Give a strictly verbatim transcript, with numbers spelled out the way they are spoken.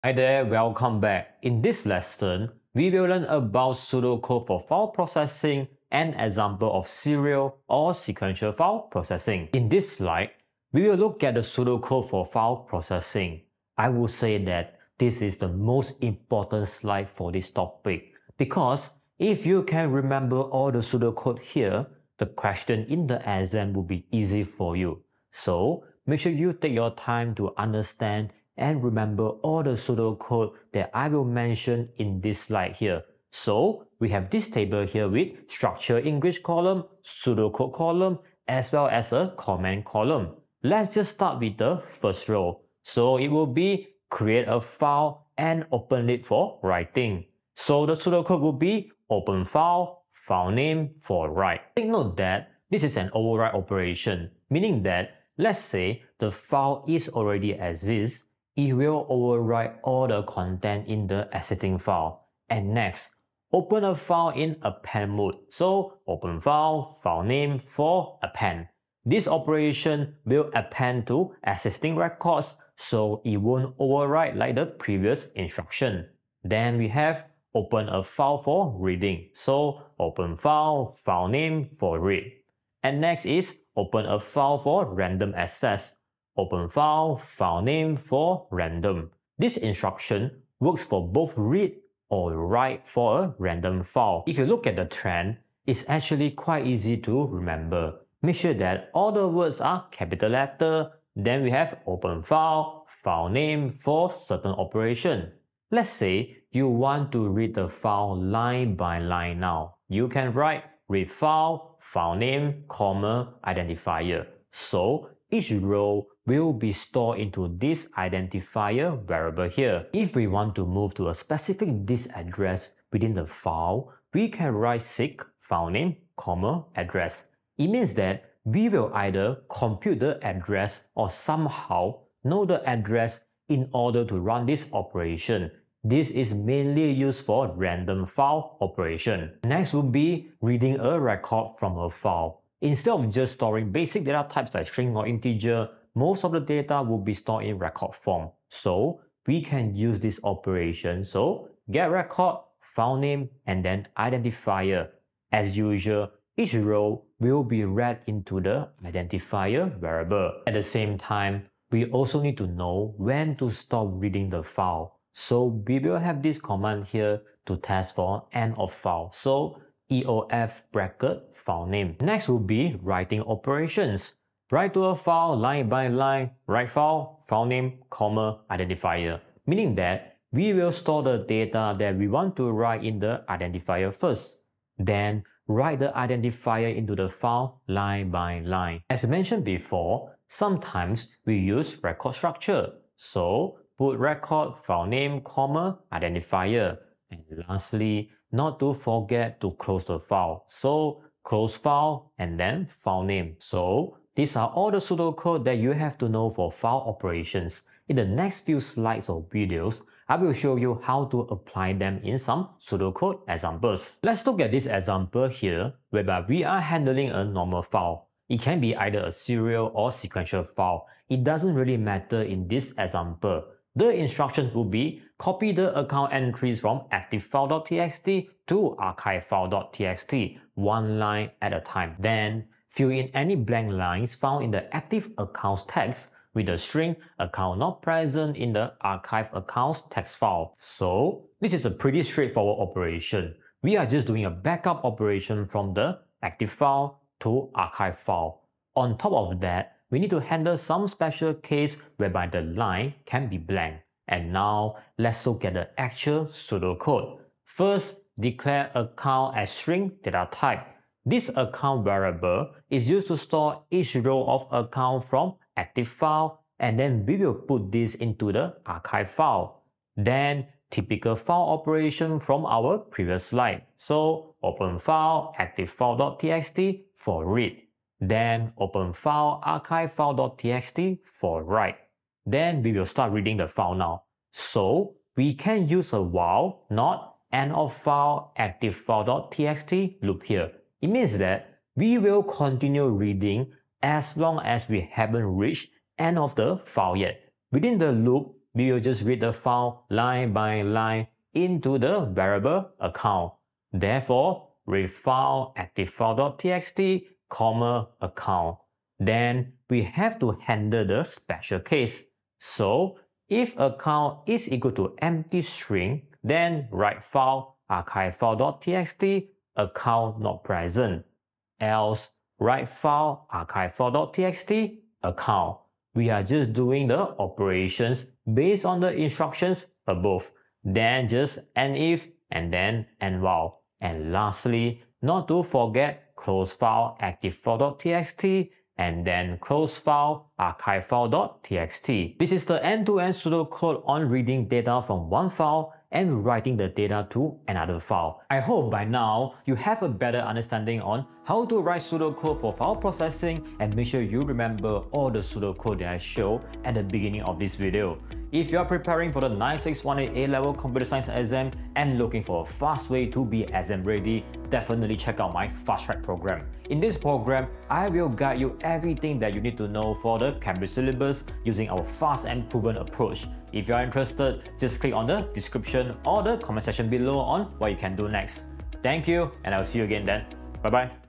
Hi there, welcome back. In this lesson, we will learn about pseudocode for file processing and example of serial or sequential file processing. In this slide, we will look at the pseudocode for file processing. I will say that this is the most important slide for this topic because if you can remember all the pseudocode here, the question in the exam will be easy for you. So make sure you take your time to understand and remember all the pseudocode that I will mention in this slide here. So we have this table here with structure English column, pseudocode column, as well as a comment column. Let's just start with the first row. So it will be create a file and open it for writing. So the pseudocode will be open file, file name for write. Take note that this is an override operation, meaning that let's say the file is already exists, it will overwrite all the content in the existing file. And next, open a file in append mode. So open file, file name for append. This operation will append to existing records, so it won't overwrite like the previous instruction. Then we have open a file for reading. So open file, file name for read. And next is open a file for random access. Open file, file name for random. This instruction works for both read or write for a random file. If you look at the trend, it's actually quite easy to remember. Make sure that all the words are capital letter. Then we have open file, file name for certain operation. Let's say you want to read the file line by line now. You can write read file, file name, comma, identifier. So each row will be stored into this identifier variable here. If we want to move to a specific disk address within the file, we can write seq file name, comma, address. It means that we will either compute the address or somehow know the address in order to run this operation. This is mainly used for random file operation. Next will be reading a record from a file. Instead of just storing basic data types like string or integer, most of the data will be stored in record form. So we can use this operation. So get record, file name, and then identifier. As usual, each row will be read into the identifier variable. At the same time, we also need to know when to stop reading the file. So we will have this command here to test for end of file. So E O F bracket file name. Next will be writing operations. Write to a file line by line, write file, file name, comma, identifier. Meaning that we will store the data that we want to write in the identifier first. Then write the identifier into the file line by line. As mentioned before, sometimes we use record structure. So put record, file name, comma, identifier. And lastly, not to forget to close the file. So close file and then file name. So these are all the pseudocode that you have to know for file operations. In the next few slides or videos, I will show you how to apply them in some pseudocode examples. Let's look at this example here, whereby we are handling a normal file. It can be either a serial or sequential file. It doesn't really matter in this example. The instruction will be copy the account entries from activefile.txt to archivefile.txt, one line at a time. Then fill in any blank lines found in the active accounts text with the string account not present in the archive accounts text file. So this is a pretty straightforward operation. We are just doing a backup operation from the active file to archive file. On top of that, we need to handle some special case whereby the line can be blank. And now let's look at the actual pseudocode. First, declare account as string data type. This account variable is used to store each row of account from active file, and then we will put this into the archive file. Then typical file operation from our previous slide. So open file activefile.txt for read. Then open file archivefile.txt for write. Then we will start reading the file now. So we can use a while, not end of file activefile.txt loop here. It means that we will continue reading as long as we haven't reached end of the file yet. Within the loop, we will just read the file line by line into the variable account. Therefore, read file activeFile.txt, comma, account. Then we have to handle the special case. So, if account is equal to empty string, then write file archivefile.txt, account not present. Else, write file archivefile.txt, account. We are just doing the operations based on the instructions above. Then just end if and then end while. And lastly, not to forget close file activeFile.txt and then close file archivefile.txt. This is the end-to-end pseudocode on reading data from one file and writing the data to another file. I hope by now you have a better understanding on how to write pseudocode for file processing, and make sure you remember all the pseudocode that I showed at the beginning of this video. If you are preparing for the nine six one eight A-Level Computer Science exam and looking for a fast way to be exam ready, definitely check out my Fast Track program. In this program, I will guide you everything that you need to know for the Cambridge syllabus using our fast and proven approach. If you are interested, just click on the description or the comment section below on what you can do next. Thank you, and I'll see you again then. Bye bye.